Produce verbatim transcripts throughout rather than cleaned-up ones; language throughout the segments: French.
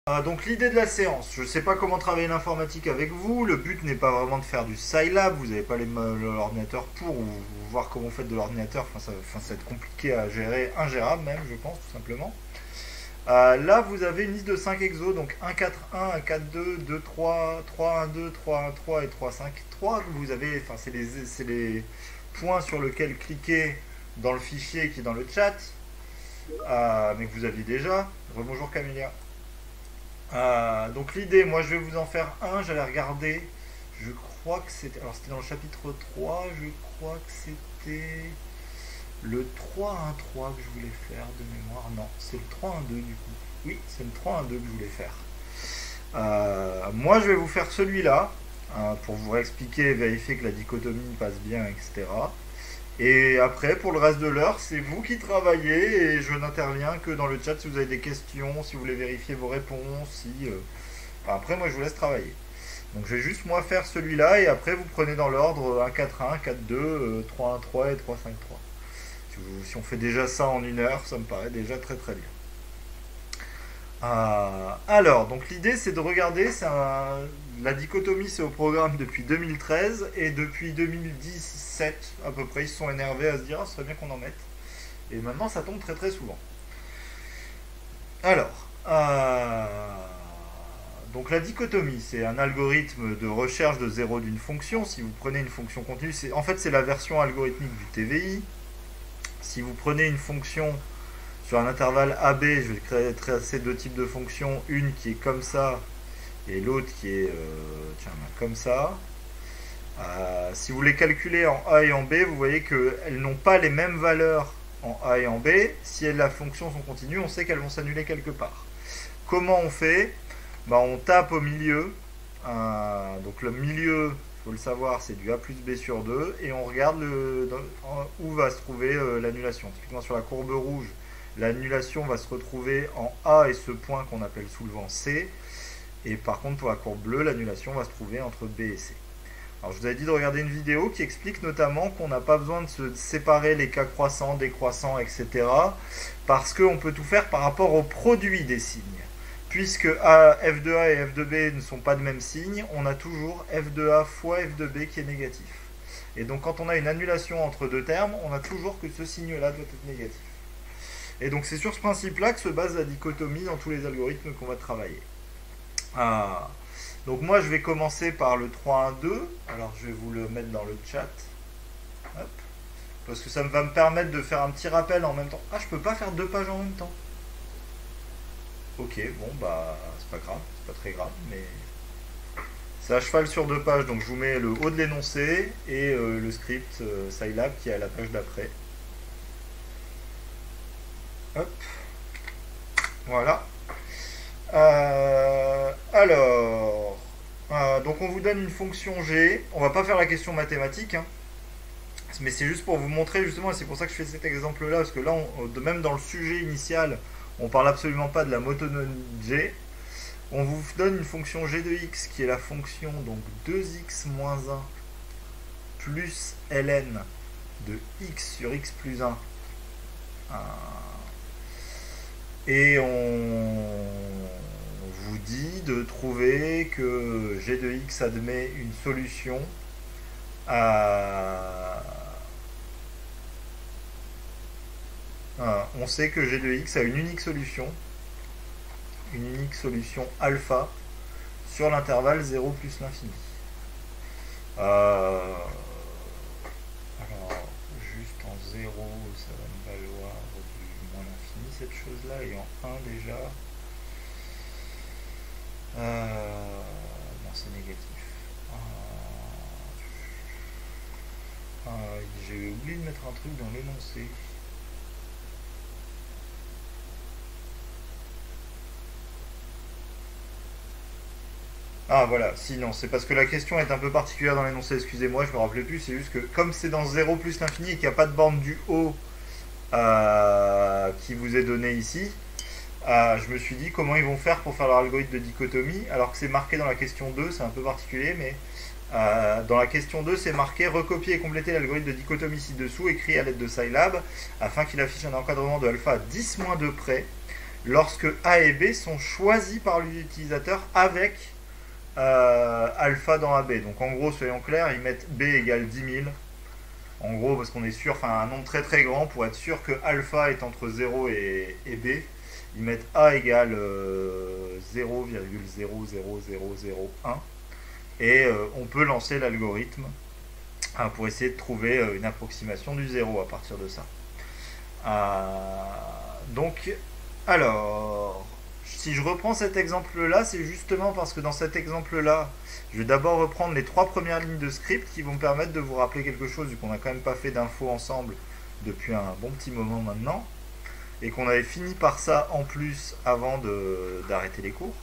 Euh, donc l'idée de la séance, je ne sais pas comment travailler l'informatique avec vous, le but n'est pas vraiment de faire du Scilab, vous n'avez pas l'ordinateur pour, ou, ou voir comment vous faites de l'ordinateur, enfin ça, enfin, ça va être compliqué à gérer, ingérable même je pense tout simplement. Euh, là vous avez une liste de cinq exos, donc un quatre un, un quatre deux, deux trois, trois un deux, trois un trois et trois cinq trois. Vous avez, enfin c'est les, c'est les points sur lesquels cliquer dans le fichier qui est dans le chat, euh, mais que vous aviez déjà. Rebonjour Camélia. Euh, donc l'idée, moi je vais vous en faire un, j'allais regarder, je crois que c'était, alors c'était dans le chapitre trois, je crois que c'était le trois un trois que je voulais faire de mémoire, non, c'est le trois un deux du coup, oui, c'est le trois un deux que je voulais faire. Euh, moi je vais vous faire celui-là, hein, pour vous expliquer et vérifier que la dichotomie passe bien, et cetera. Et après, pour le reste de l'heure, c'est vous qui travaillez et je n'interviens que dans le chat si vous avez des questions, si vous voulez vérifier vos réponses, si... Euh... Enfin, après, moi, je vous laisse travailler. Donc, je vais juste, moi, faire celui-là et après, vous prenez dans l'ordre un quatre un, quatre deux, trois un trois et trois cinq trois. Si, vous, si on fait déjà ça en une heure, ça me paraît déjà très très bien. Euh, alors, donc l'idée c'est de regarder, c'est un, la dichotomie c'est au programme depuis deux mille treize et depuis deux mille dix-sept à peu près ils se sont énervés à se dire ah, ce serait bien qu'on en mette. Et maintenant ça tombe très très souvent. Alors, euh, donc la dichotomie c'est un algorithme de recherche de zéro d'une fonction. Si vous prenez une fonction continue, c'est, en fait c'est la version algorithmique du T V I. Si vous prenez une fonction sur un intervalle A B, je vais créer, tracer deux types de fonctions, une qui est comme ça et l'autre qui est euh, tiens, comme ça. Euh, si vous les calculez en A et en B, vous voyez qu'elles n'ont pas les mêmes valeurs en A et en B. Si la fonction sont continues, on sait qu'elles vont s'annuler quelque part. Comment on fait? Bah, on tape au milieu. Euh, donc le milieu, il faut le savoir, c'est du A plus B sur deux. Et on regarde le, dans, où va se trouver euh, l'annulation. Typiquement sur la courbe rouge, l'annulation va se retrouver en A et ce point qu'on appelle soulevant C. Et par contre, pour la courbe bleue, l'annulation va se trouver entre B et C. Alors, je vous avais dit de regarder une vidéo qui explique notamment qu'on n'a pas besoin de se séparer les cas croissants, décroissants, et cetera. Parce qu'on peut tout faire par rapport au produit des signes. Puisque A, F de A et F de B ne sont pas de même signe, on a toujours F de A fois F de B qui est négatif. Et donc, quand on a une annulation entre deux termes, on a toujours que ce signe-là doit être négatif. Et donc c'est sur ce principe-là que se base la dichotomie dans tous les algorithmes qu'on va travailler. Ah. Donc moi je vais commencer par le trois un deux. Alors je vais vous le mettre dans le chat. Hop. Parce que ça va me permettre de faire un petit rappel en même temps. Ah, je peux pas faire deux pages en même temps. Ok, bon bah c'est pas grave, c'est pas très grave, mais c'est à cheval sur deux pages. Donc je vous mets le haut de l'énoncé et euh, le script euh, Scilab qui est à la page d'après. Hop. Voilà. Euh, alors, euh, donc on vous donne une fonction G. On va pas faire la question mathématique, hein, mais c'est juste pour vous montrer justement, et c'est pour ça que je fais cet exemple-là, parce que là, on, même dans le sujet initial, on parle absolument pas de la motonomie de G. On vous donne une fonction G de X qui est la fonction donc deux x moins un plus ln de X sur X plus un. Euh, Et on vous dit de trouver que G de X admet une solution à... Ah, on sait que G de X a une unique solution, une unique solution alpha sur l'intervalle zéro plus l'infini. Euh... Alors, juste en zéro, ça va me valoir du moins l'infini, cette chose-là, et en un déjà... Euh, non, c'est négatif. Euh, euh, j'ai oublié de mettre un truc dans l'énoncé. Ah voilà, si non, c'est parce que la question est un peu particulière dans l'énoncé, excusez-moi, je me rappelais plus, c'est juste que comme c'est dans zéro plus l'infini et qu'il n'y a pas de borne du haut euh, qui vous est donné ici, Euh, je me suis dit comment ils vont faire pour faire leur algorithme de dichotomie, alors que c'est marqué dans la question deux, c'est un peu particulier, mais euh, dans la question deux, c'est marqué recopier et compléter l'algorithme de dichotomie ci-dessous, écrit à l'aide de Scilab, afin qu'il affiche un encadrement de alpha à dix moins deux près, lorsque A et B sont choisis par l'utilisateur avec euh, alpha dans A B. Donc en gros, soyons clairs, ils mettent B égale dix mille. En gros, parce qu'on est sûr, enfin un nombre très très grand, pour être sûr que alpha est entre zéro et, et B, ils mettent A égale euh, zéro virgule zéro zéro zéro zéro un. Et euh, on peut lancer l'algorithme hein, pour essayer de trouver euh, une approximation du zéro à partir de ça. Euh, donc, alors, si je reprends cet exemple-là, c'est justement parce que dans cet exemple-là, je vais d'abord reprendre les trois premières lignes de script qui vont me permettre de vous rappeler quelque chose, vu qu'on n'a quand même pas fait d'infos ensemble depuis un bon petit moment maintenant, et qu'on avait fini par ça en plus avant d'arrêter les cours.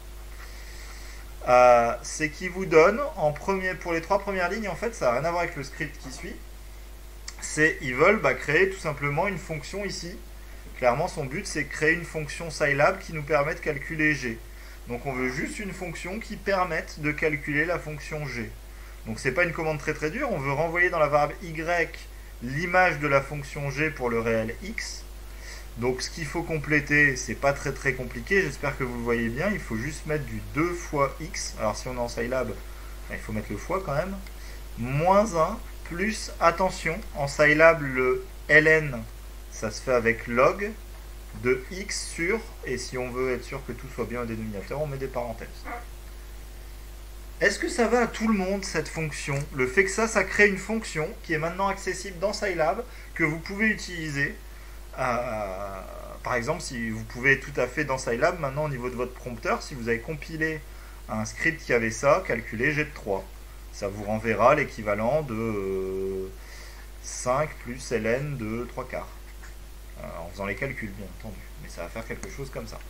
Euh, c'est qu'il vous donne, en premier, pour les trois premières lignes, en fait, ça n'a rien à voir avec le script qui suit. C'est ils veulent bah, créer tout simplement une fonction ici. Clairement, son but, c'est créer une fonction Scilab qui nous permet de calculer G. Donc, on veut juste une fonction qui permette de calculer la fonction G. Donc, c'est pas une commande très très dure. On veut renvoyer dans la variable Y l'image de la fonction G pour le réel X. Donc, ce qu'il faut compléter, c'est pas très très compliqué. J'espère que vous le voyez bien. Il faut juste mettre du deux fois X. Alors, si on est en Scilab, il faut mettre le fois quand même. Moins un plus, attention, en Scilab, le ln, ça se fait avec log de x sur, et si on veut être sûr que tout soit bien au dénominateur, on met des parenthèses. Est-ce que ça va à tout le monde, cette fonction? Le fait que ça, ça crée une fonction qui est maintenant accessible dans Scilab, que vous pouvez utiliser. Euh, par exemple, si vous pouvez tout à fait dans Scilab, maintenant au niveau de votre prompteur, si vous avez compilé un script qui avait ça, calculez G de trois. Ça vous renverra l'équivalent de euh, cinq plus ln de trois quarts. Euh, en faisant les calculs, bien entendu. Mais ça va faire quelque chose comme ça.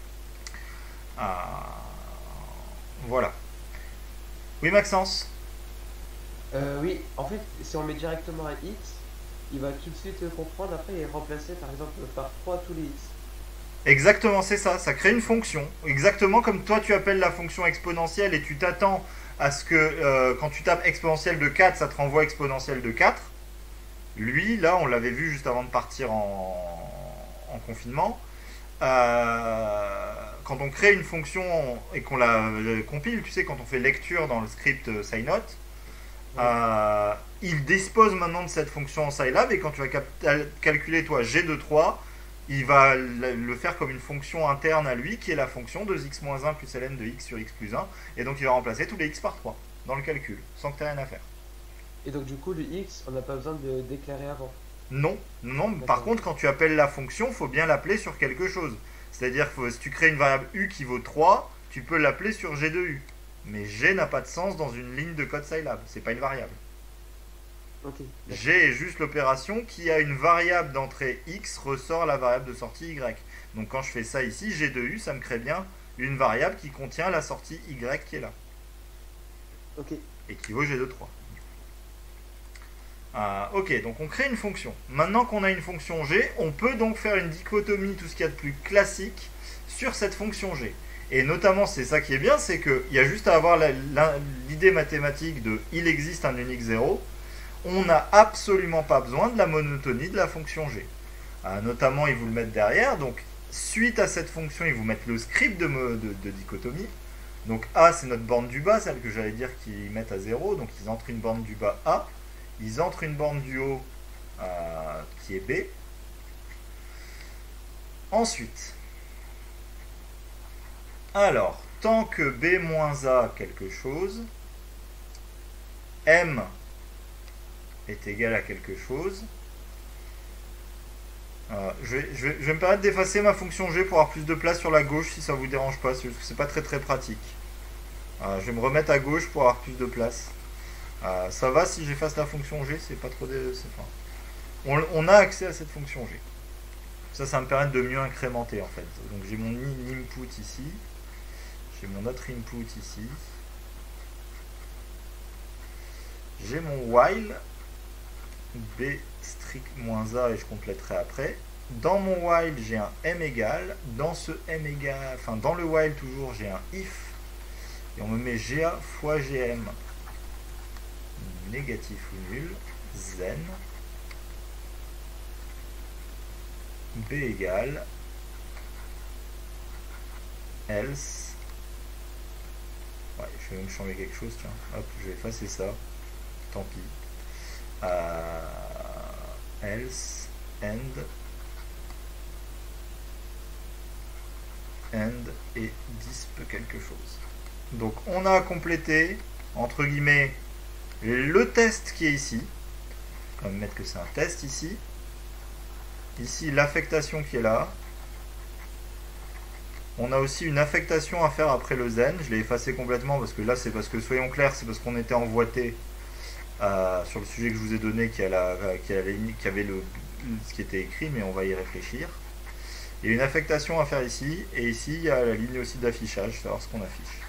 Euh, voilà. Oui, Maxence? Euh, oui, en fait, si on met directement un x, il va tout de suite comprendre après et remplacer par exemple par trois tous les x. Exactement, c'est ça. Ça crée une fonction. Exactement comme toi, tu appelles la fonction exponentielle et tu t'attends à ce que euh, quand tu tapes exponentielle de quatre, ça te renvoie exponentielle de quatre. Lui, là, on l'avait vu juste avant de partir en, en confinement. Euh, quand on crée une fonction et qu'on la euh, compile, tu sais, quand on fait lecture dans le script Scinote, Ouais. euh, il dispose maintenant de cette fonction en Scilab et quand tu vas calculer, toi, G de trois, il va le faire comme une fonction interne à lui qui est la fonction deux x moins un plus ln de x sur x plus un. Et donc, il va remplacer tous les x par trois dans le calcul, sans que tu aies rien à faire. Et donc du coup, le x, on n'a pas besoin de le déclarer avant. Non, non. Par contre, quand tu appelles la fonction, il faut bien l'appeler sur quelque chose. C'est-à-dire que si tu crées une variable u qui vaut trois, tu peux l'appeler sur G de u. Mais G n'a pas de sens dans une ligne de code Scilab. C'est pas une variable. Ok. G est juste l'opération qui a une variable d'entrée x ressort la variable de sortie y. Donc quand je fais ça ici, G de u, ça me crée bien une variable qui contient la sortie y qui est là. Ok. Et qui vaut G de trois. Ah, ok, donc on crée une fonction. Maintenant qu'on a une fonction G, on peut donc faire une dichotomie, tout ce qu'il y a de plus classique, sur cette fonction G. Et notamment, c'est ça qui est bien, c'est qu'il y a juste à avoir l'idée mathématique de il existe un unique zéro. On n'a absolument pas besoin de la monotonie de la fonction G. Ah, notamment, ils vous le mettent derrière. Donc, suite à cette fonction, ils vous mettent le script de, de, de dichotomie. Donc, A, c'est notre borne du bas, celle que j'allais dire qu'ils mettent à zéro. Donc, ils entrent une borne du bas A. Ils entrent une borne du haut euh, qui est B. Ensuite, alors, tant que B moins A quelque chose, M est égal à quelque chose, euh, je, vais, je, vais, je vais me permettre d'effacer ma fonction G pour avoir plus de place sur la gauche si ça vous dérange pas, parce que c'est pas très très pratique. Euh, je vais me remettre à gauche pour avoir plus de place. Euh, ça va si j'efface la fonction G, c'est pas trop de... Enfin, on, on a accès à cette fonction G. Ça, ça me permet de mieux incrémenter en fait. Donc j'ai mon input ici, j'ai mon autre input ici, j'ai mon while, B strict moins A et je compléterai après. Dans mon while, j'ai un m égal, dans ce m égal, enfin dans le while toujours, j'ai un if, et on me met ga fois gm. Négatif ou nul, zen, b égale else. Ouais, je vais même changer quelque chose, tiens. Hop, je vais effacer ça. Tant pis. Euh, else, end, end et disp quelque chose. Donc on a complété, entre guillemets, le test qui est ici. On va mettre que c'est un test ici. Ici, l'affectation qui est là. On a aussi une affectation à faire après le zen. Je l'ai effacé complètement parce que là, c'est parce que, soyons clairs, c'est parce qu'on était en voité euh, sur le sujet que je vous ai donné qui, a la, qui, a la, qui avait le, ce qui était écrit, mais on va y réfléchir. Il y a une affectation à faire ici. Et ici, il y a la ligne aussi d'affichage, savoir ce qu'on affiche.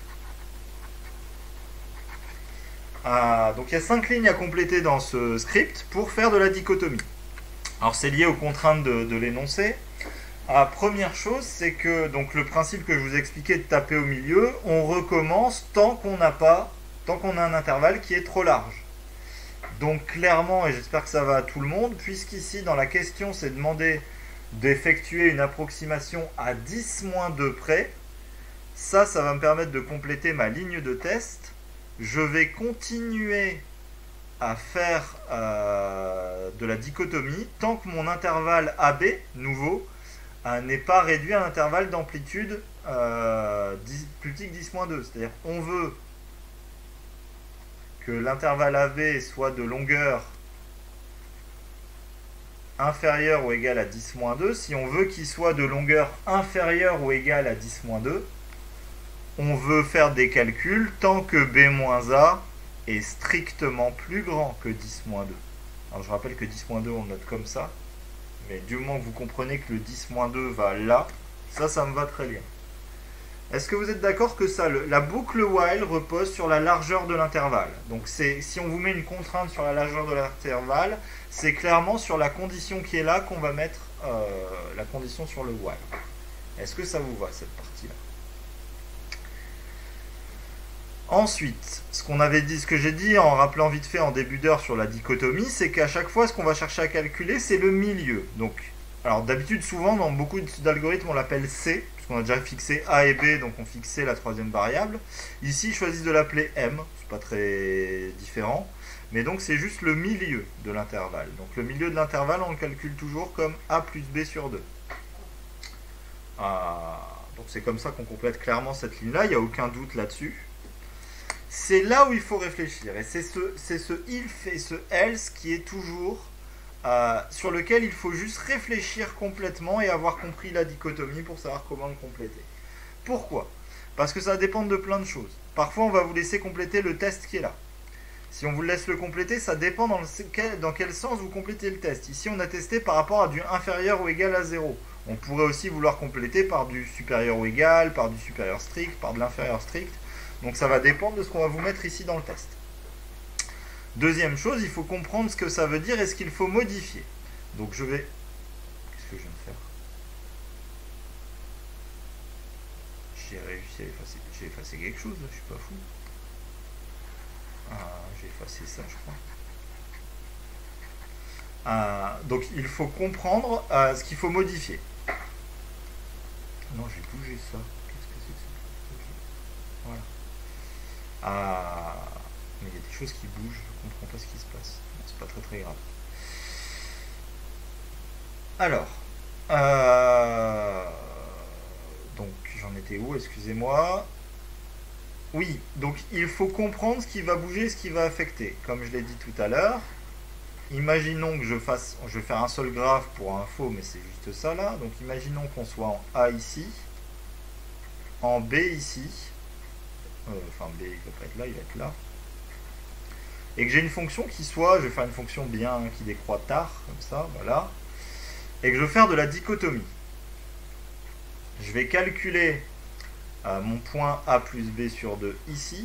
Ah, donc il y a cinq lignes à compléter dans ce script pour faire de la dichotomie. Alors c'est lié aux contraintes de, de l'énoncé. La première chose, c'est que donc le principe que je vous ai expliqué de taper au milieu, on recommence tant qu'on n'a pas, tant qu'on a un intervalle qui est trop large. Donc clairement, et j'espère que ça va à tout le monde, puisqu'ici dans la question c'est demandé d'effectuer une approximation à dix moins deux près, ça, ça va me permettre de compléter ma ligne de test. Je vais continuer à faire euh, de la dichotomie tant que mon intervalle A B, nouveau, euh, n'est pas réduit à un intervalle d'amplitude euh, plus petit que dix moins deux. C'est-à-dire on veut que l'intervalle A B soit de longueur inférieure ou égale à dix moins deux. Si on veut qu'il soit de longueur inférieure ou égale à dix moins deux, on veut faire des calculs tant que B moins A est strictement plus grand que dix moins deux. Alors je rappelle que dix moins deux on le note comme ça, mais du moment que vous comprenez que le dix moins deux va là, ça, ça me va très bien. Est-ce que vous êtes d'accord que ça, le, la boucle while repose sur la largeur de l'intervalle? Donc c'est, si on vous met une contrainte sur la largeur de l'intervalle, c'est clairement sur la condition qui est là qu'on va mettre euh, la condition sur le while. Est-ce que ça vous va, cette partie-là? Ensuite, ce qu'on avait dit, ce que j'ai dit en rappelant vite fait en début d'heure sur la dichotomie, c'est qu'à chaque fois, ce qu'on va chercher à calculer, c'est le milieu. Donc, alors d'habitude, souvent, dans beaucoup d'algorithmes, on l'appelle C, puisqu'on a déjà fixé A et B, donc on fixe C, la troisième variable. Ici, ils choisissent de l'appeler M, c'est pas très différent, mais donc c'est juste le milieu de l'intervalle. Donc le milieu de l'intervalle, on le calcule toujours comme A plus B sur deux. Ah, donc c'est comme ça qu'on complète clairement cette ligne-là, il n'y a aucun doute là-dessus. C'est là où il faut réfléchir, et c'est ce, c'est ce if et ce else qui est toujours euh, sur lequel il faut juste réfléchir complètement et avoir compris la dichotomie pour savoir comment le compléter. Pourquoi? Parce que ça dépend de plein de choses. Parfois on va vous laisser compléter le test qui est là. Si on vous laisse le compléter, ça dépend dans, le, dans quel sens vous complétez le test. Ici on a testé par rapport à du inférieur ou égal à zéro. On pourrait aussi vouloir compléter par du supérieur ou égal, par du supérieur strict, par de l'inférieur strict. Donc ça va dépendre de ce qu'on va vous mettre ici dans le test. Deuxième chose, il faut comprendre ce que ça veut dire et ce qu'il faut modifier. Donc je vais... Qu'est-ce que je viens de faire? J'ai réussi à effacer... J'ai effacé quelque chose là, je suis pas fou. Ah, j'ai effacé ça, je crois. Ah, donc il faut comprendre euh, ce qu'il faut modifier. Non, j'ai bougé ça. Qu'est-ce que c'est que ça? Okay. Voilà. Ah, mais il y a des choses qui bougent, je ne comprends pas ce qui se passe. C'est pas très très grave. Alors, euh, donc j'en étais où? Excusez-moi. Oui, donc il faut comprendre ce qui va bouger, ce qui va affecter. Comme je l'ai dit tout à l'heure, imaginons que je fasse, je vais faire un seul graphe pour info, mais c'est juste ça là. Donc imaginons qu'on soit en A ici, en B ici. Euh, enfin B il ne va pas être là, il va être là, et que j'ai une fonction qui soit, je vais faire une fonction bien qui décroît tard, comme ça, voilà, et que je veux faire de la dichotomie. Je vais calculer euh, mon point A plus B sur deux ici.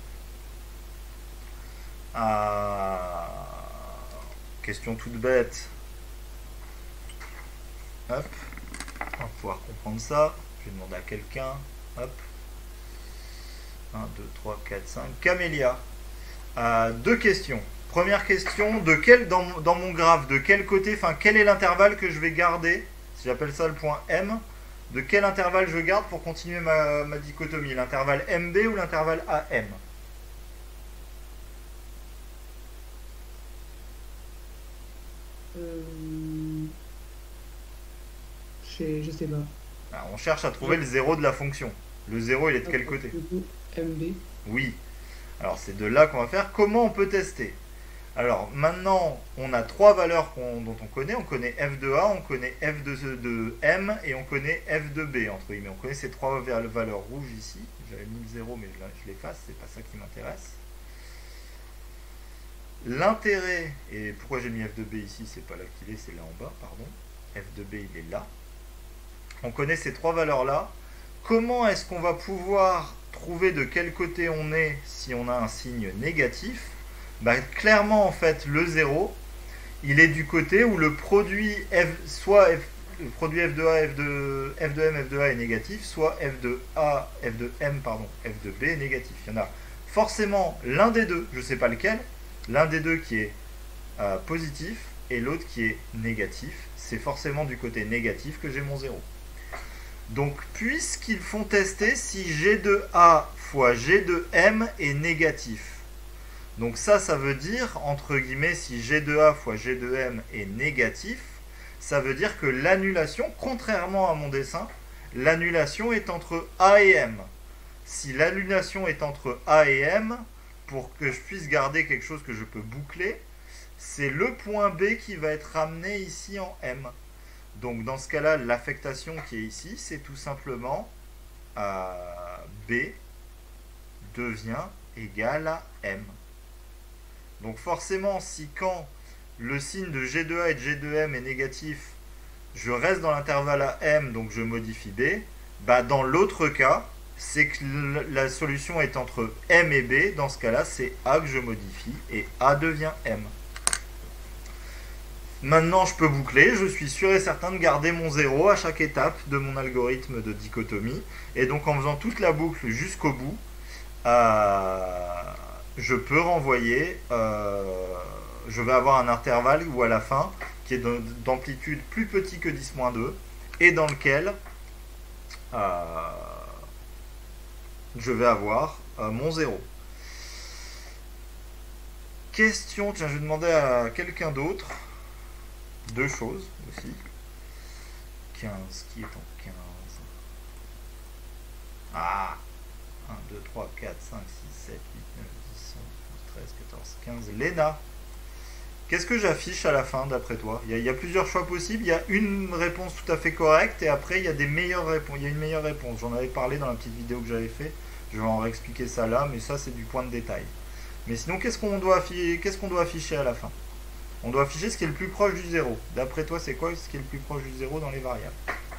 Euh, question toute bête. Hop, on va pouvoir comprendre ça. Je vais demander à quelqu'un. Hop. un, deux, trois, quatre, cinq. Camélia. Euh, deux questions. Première question, de quel, dans, dans mon graphe, de quel côté, enfin, quel est l'intervalle que je vais garder, si j'appelle ça le point M, De quel intervalle je garde pour continuer ma, ma dichotomie? L'intervalle M B ou l'intervalle A M? Euh... Je sais, je sais pas. Alors, on cherche à trouver le zéro de la fonction. Le zéro, il est de quel côté? Du coup, M B. Oui. Alors, c'est de là qu'on va faire. Comment on peut tester? Alors, maintenant, on a trois valeurs qu'on- dont on connaît. On connaît f de A, on connaît f de, de M et on connaît f de B, entre guillemets. On connaît ces trois va- valeurs rouges ici. J'avais mis le zéro, mais je la- je l'efface. C'est pas ça qui m'intéresse. L'intérêt, et pourquoi j'ai mis f de B ici? C'est pas là qu'il est, c'est là en bas, pardon. F de B, il est là. On connaît ces trois valeurs-là. Comment est-ce qu'on va pouvoir trouver de quel côté on est si on a un signe négatif? Bah, clairement, en fait, le zéro, il est du côté où le produit f, soit f, le produit f de A, f de, f de M, f de A est négatif, soit f de A, f de M, pardon, f de B est négatif. Il y en a forcément l'un des deux, je ne sais pas lequel, l'un des deux qui est euh, positif et l'autre qui est négatif. C'est forcément du côté négatif que j'ai mon zéro. Donc, puisqu'ils font tester si G de A fois G de M est négatif. Donc ça, ça veut dire, entre guillemets, si G de A fois G de M est négatif, ça veut dire que l'annulation, contrairement à mon dessin, l'annulation est entre A et M. Si l'annulation est entre A et M, pour que je puisse garder quelque chose que je peux boucler, c'est le point B qui va être ramené ici en M. Donc dans ce cas-là, l'affectation qui est ici, c'est tout simplement euh, B devient égal à M. Donc forcément, si quand le signe de G de A et de G de M est négatif, je reste dans l'intervalle à M, donc je modifie B, bah dans l'autre cas, c'est que la solution est entre M et B. Dans ce cas-là, c'est A que je modifie et A devient M. Maintenant, je peux boucler. Je suis sûr et certain de garder mon zéro à chaque étape de mon algorithme de dichotomie. Et donc, en faisant toute la boucle jusqu'au bout, euh, je peux renvoyer, euh, je vais avoir un intervalle où à la fin, qui est d'amplitude plus petit que dix moins deux, et dans lequel euh, je vais avoir euh, mon zéro. Question, tiens, je vais demander à quelqu'un d'autre deux choses aussi. quinze, qui est en quinze? Ah, un, deux, trois, quatre, cinq, six, sept, huit, neuf, dix, onze, treize, quatorze, quinze. Léna, qu'est-ce que j'affiche à la fin d'après toi? il y, a, il y a plusieurs choix possibles. Il y a une réponse tout à fait correcte et après il y a des meilleures réponses. Il y a une meilleure réponse. J'en avais parlé dans la petite vidéo que j'avais fait. Je vais en réexpliquer ça là, mais ça c'est du point de détail. Mais sinon, qu'est-ce qu'on doit afficher, qu'est-ce qu'on doit afficher à la fin? On doit afficher ce qui est le plus proche du zéro. D'après toi, c'est quoi ce qui est le plus proche du zéro dans les variables?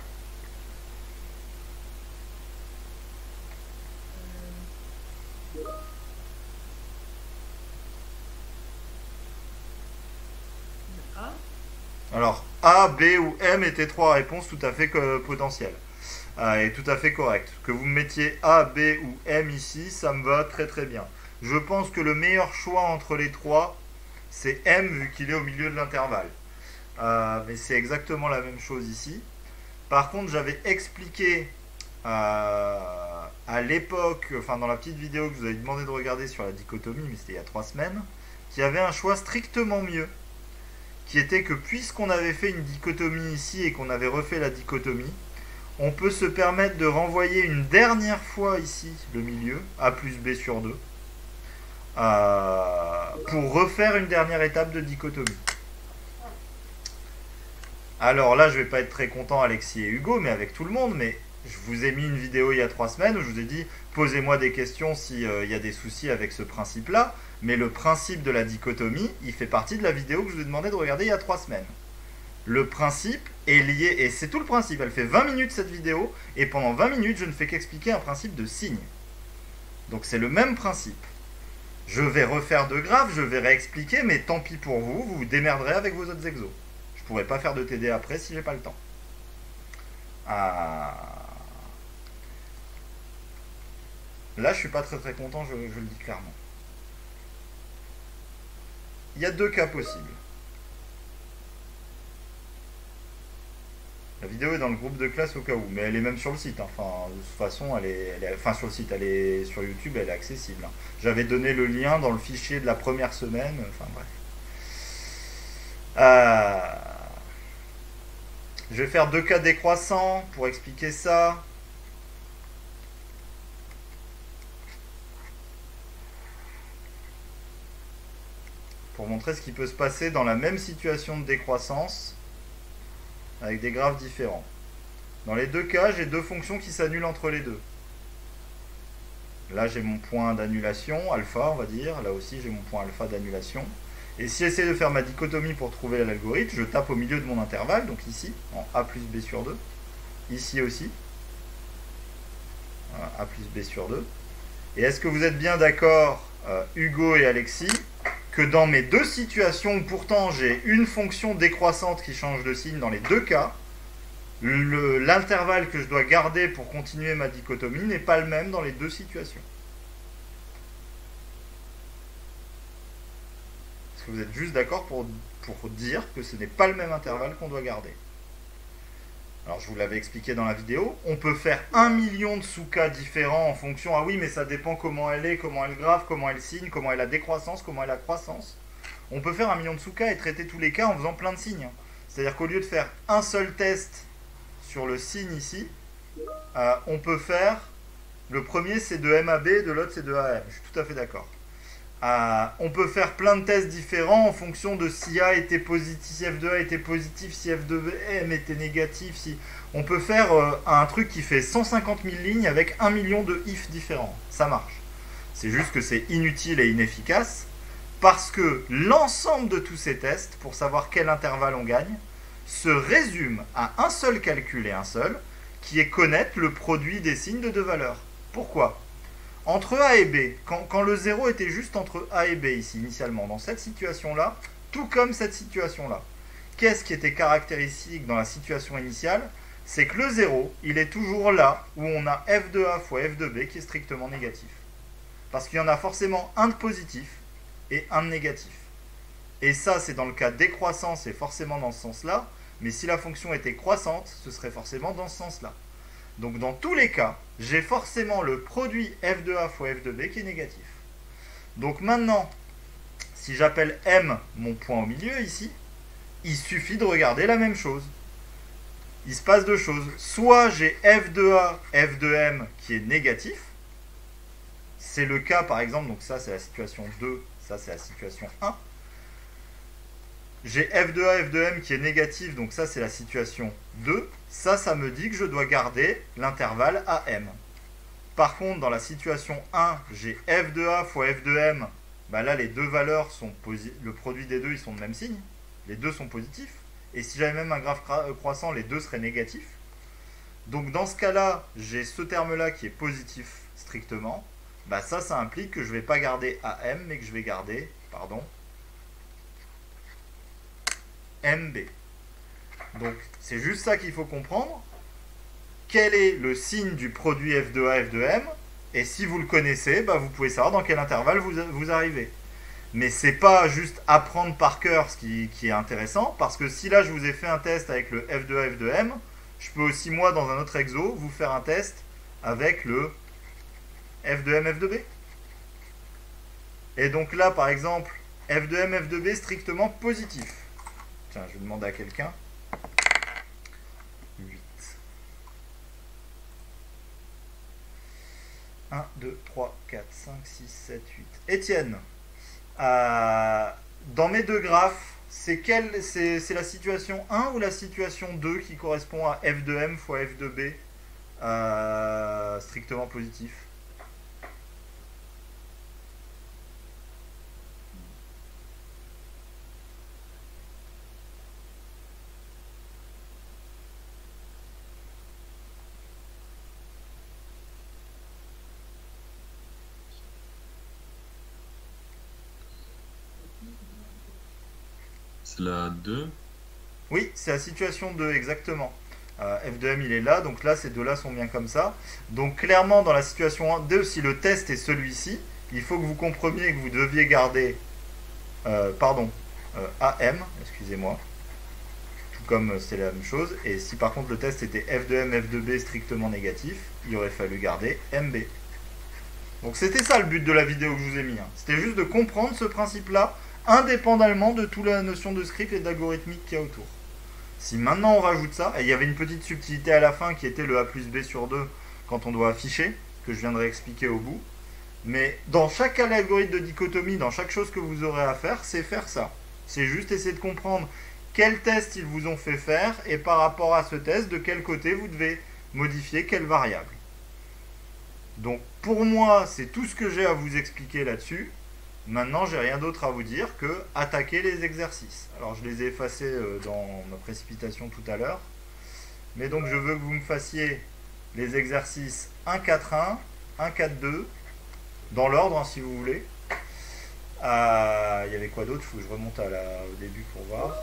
A. Alors, A, B ou M étaient trois réponses tout à fait potentielles. Euh, et tout à fait correctes. Que vous mettiez A, B ou M ici, ça me va très très bien. Je pense que le meilleur choix entre les trois, c'est M vu qu'il est au milieu de l'intervalle. Euh, mais c'est exactement la même chose ici. Par contre, j'avais expliqué euh, à l'époque, enfin dans la petite vidéo que je vous avais demandé de regarder sur la dichotomie, mais c'était il y a trois semaines, qu'il y avait un choix strictement mieux, qui était que puisqu'on avait fait une dichotomie ici et qu'on avait refait la dichotomie, on peut se permettre de renvoyer une dernière fois ici le milieu, A plus B sur deux, euh, pour refaire une dernière étape de dichotomie. Alors là, je vais pas être très content, Alexis et Hugo, mais avec tout le monde, mais je vous ai mis une vidéo il y a trois semaines où je vous ai dit, posez-moi des questions s'il euh, y a des soucis avec ce principe-là, mais le principe de la dichotomie, il fait partie de la vidéo que je vous ai demandé de regarder il y a trois semaines. Le principe est lié, et c'est tout le principe, elle fait vingt minutes cette vidéo, et pendant vingt minutes, je ne fais qu'expliquer un principe de signe. Donc c'est le même principe. Je vais refaire de graphes, je vais réexpliquer, mais tant pis pour vous, vous vous démerderez avec vos autres exos. Je pourrais pas faire de T D après si j'ai pas le temps. Ah. Là, je suis pas très très content, je, je le dis clairement. Il y a deux cas possibles. La vidéo est dans le groupe de classe au cas où, mais elle est même sur le site. Hein. Enfin, de toute façon, elle est, elle est, enfin sur le site, elle est sur YouTube, elle est accessible. Hein. J'avais donné le lien dans le fichier de la première semaine. Enfin bref. Euh, je vais faire deux cas décroissants pour expliquer ça. Pour montrer ce qui peut se passer dans la même situation de décroissance avec des graphes différents. Dans les deux cas, j'ai deux fonctions qui s'annulent entre les deux. Là, j'ai mon point d'annulation, alpha, on va dire. Là aussi, j'ai mon point alpha d'annulation. Et si j'essaie de faire ma dichotomie pour trouver l'algorithme, je tape au milieu de mon intervalle, donc ici, en A plus B sur deux. Ici aussi. Voilà, A plus B sur deux. Et est-ce que vous êtes bien d'accord, euh, Hugo et Alexis, que dans mes deux situations où pourtant j'ai une fonction décroissante qui change de signe dans les deux cas, l'intervalle que je dois garder pour continuer ma dichotomie n'est pas le même dans les deux situations. Est-ce que vous êtes juste d'accord pour, pour dire que ce n'est pas le même intervalle qu'on doit garder? Alors je vous l'avais expliqué dans la vidéo, on peut faire un million de sous-cas différents en fonction, ah oui mais ça dépend comment elle est, comment elle graphe, comment elle signe, comment elle a décroissance, comment elle a croissance. On peut faire un million de sous-cas et traiter tous les cas en faisant plein de signes. C'est-à-dire qu'au lieu de faire un seul test sur le signe ici, euh, on peut faire, le premier c'est de M à B, de l'autre c'est de A à M, je suis tout à fait d'accord. Euh, on peut faire plein de tests différents en fonction de si A était positif, si F deux A était positif, si F deux M était négatif. Si... On peut faire euh, un truc qui fait cent cinquante mille lignes avec un million de if différents. Ça marche. C'est juste que c'est inutile et inefficace parce que l'ensemble de tous ces tests, pour savoir quel intervalle on gagne, se résume à un seul calcul et un seul, qui est connaître le produit des signes de deux valeurs. Pourquoi ? Entre A et B, quand, quand le zéro était juste entre A et B ici, initialement, dans cette situation-là, tout comme cette situation-là, qu'est-ce qui était caractéristique dans la situation initiale? C'est que le zéro, il est toujours là où on a F deux A fois F deux B qui est strictement négatif. Parce qu'il y en a forcément un de positif et un de négatif. Et ça, c'est dans le cas décroissant, c'est forcément dans ce sens-là, mais si la fonction était croissante, ce serait forcément dans ce sens-là. Donc dans tous les cas, j'ai forcément le produit F deux A fois F deux B qui est négatif. Donc maintenant, si j'appelle M mon point au milieu ici, il suffit de regarder la même chose. Il se passe deux choses. Soit j'ai F deux A, F deux M qui est négatif. C'est le cas par exemple, donc ça c'est la situation deux, ça c'est la situation un. J'ai F deux A, F deux M qui est négatif, donc ça c'est la situation deux. Ça, ça me dit que je dois garder l'intervalle A M. Par contre, dans la situation un, j'ai F deux A fois F deux M. Bah là, les deux valeurs sont positifs. Le produit des deux, ils sont de même signe. Les deux sont positifs. Et si j'avais même un graphe croissant, les deux seraient négatifs. Donc dans ce cas-là, j'ai ce terme-là qui est positif strictement. Bah ça, ça implique que je ne vais pas garder A M, mais que je vais garder, pardon, M B. Donc c'est juste ça qu'il faut comprendre. Quel est le signe du produit F deux A, F deux M? Et si vous le connaissez, bah, vous pouvez savoir dans quel intervalle vous, vous arrivez. Mais c'est pas juste apprendre par cœur ce qui, qui est intéressant, parce que si là je vous ai fait un test avec le F deux A, F deux M, je peux aussi moi dans un autre exo vous faire un test avec le F deux M, F deux B. Et donc là par exemple, F deux M, F deux B strictement positif. Tiens, je vais demander à quelqu'un. huit. un, deux, trois, quatre, cinq, six, sept, huit. Étienne, euh, dans mes deux graphes, c'est c'est la situation un ou la situation deux qui correspond à F deux M fois F deux B euh, strictement positif? C'est la deux. Oui, c'est la situation deux, exactement. Euh, F deux M, il est là, donc là, ces deux-là sont bien comme ça. Donc clairement, dans la situation deux, si le test est celui-ci, il faut que vous compreniez que vous deviez garder, euh, pardon, euh, A M, excusez-moi, tout comme c'est la même chose. Et si par contre le test était f de m, f de b strictement négatif, il aurait fallu garder mb. Donc c'était ça le but de la vidéo que je vous ai mis. Hein. C'était juste de comprendre ce principe-là, indépendamment de toute la notion de script et d'algorithmique qu'il y a autour. Si maintenant on rajoute ça, et il y avait une petite subtilité à la fin qui était le a plus b sur deux quand on doit afficher, que je viendrai expliquer au bout. Mais dans chaque algorithme de dichotomie, dans chaque chose que vous aurez à faire, c'est faire ça. C'est juste essayer de comprendre quel test ils vous ont fait faire et par rapport à ce test, de quel côté vous devez modifier quelle variable. Donc pour moi, c'est tout ce que j'ai à vous expliquer là-dessus. Maintenant, j'ai rien d'autre à vous dire que attaquer les exercices. Alors je les ai effacés dans ma précipitation tout à l'heure. Mais donc je veux que vous me fassiez les exercices un quatre un, un quatre deux, dans l'ordre hein, si vous voulez. Euh, il y avait quoi d'autre? Il faut que je remonte à la, au début pour voir.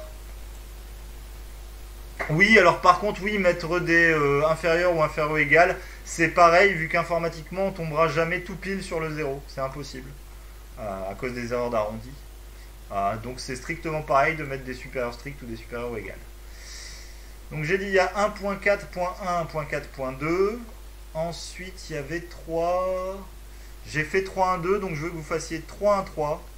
Oui, alors par contre, oui, mettre des euh, inférieurs ou inférieurs ou égal, c'est pareil, vu qu'informatiquement, on tombera jamais tout pile sur le zéro. C'est impossible, euh, à cause des erreurs d'arrondi. Euh, donc c'est strictement pareil de mettre des supérieurs stricts ou des supérieurs ou égales. Donc j'ai dit, il y a un point quatre point un, un point quatre point deux. Ensuite, il y avait trois... J'ai fait trois un deux, donc je veux que vous fassiez trois un trois.